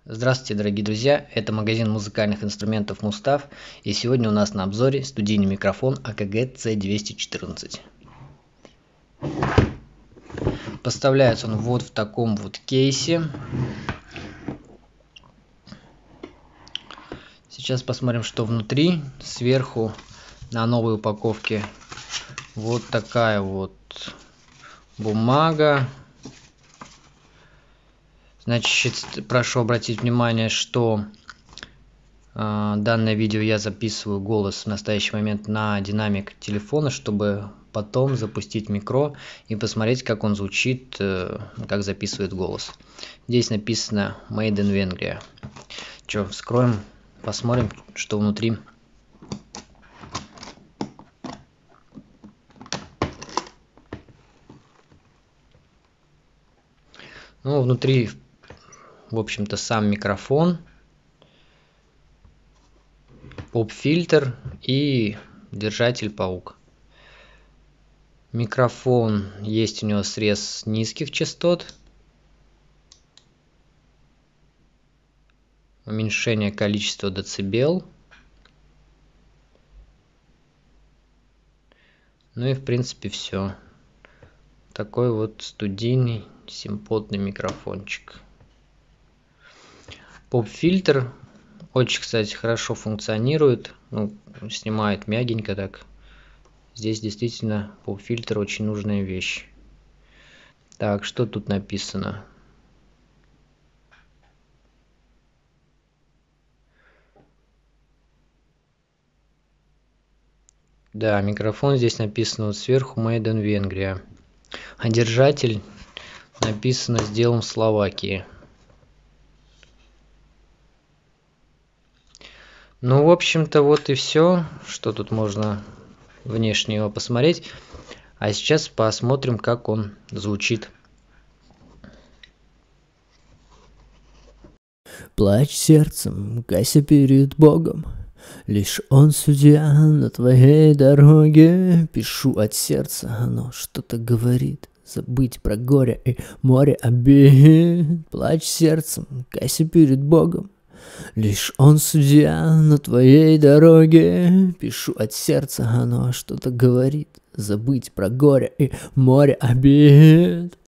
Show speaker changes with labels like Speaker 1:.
Speaker 1: Здравствуйте, дорогие друзья, это магазин музыкальных инструментов Мустав, и сегодня у нас на обзоре студийный микрофон AKG C214. Поставляется он вот в таком вот кейсе. Сейчас посмотрим, что внутри. Сверху на новой упаковке вот такая вот бумага. Значит, прошу обратить внимание, что данное видео я записываю голос в настоящий момент на динамик телефона, чтобы потом запустить микро и посмотреть, как он звучит, как записывает голос. Здесь написано Made in Венгрия. Что, вскроем, посмотрим, что внутри. Ну, внутри, в общем-то, сам микрофон, поп-фильтр и держатель паук. Микрофон, есть у него срез низких частот, уменьшение количества децибел. Ну и в принципе все. Такой вот студийный симпотный микрофончик. Поп-фильтр очень, кстати, хорошо функционирует. Ну, снимает мягенько так. Здесь действительно поп-фильтр очень нужная вещь. Так, что тут написано? Да, микрофон здесь написано вот сверху Made in Венгрия. А держатель написано сделан в Словакии. Ну, в общем-то, вот и все, что тут можно внешне его посмотреть. А сейчас посмотрим, как он звучит.
Speaker 2: Плачь сердцем, кайся перед Богом. Лишь Он судья на твоей дороге. Пишу от сердца, оно что-то говорит. Забыть про горе и море обид. Плачь сердцем, кайся перед Богом. Лишь Он судья на твоей дороге. Пишу от сердца, оно что-то говорит. Забыть про горе и море обид.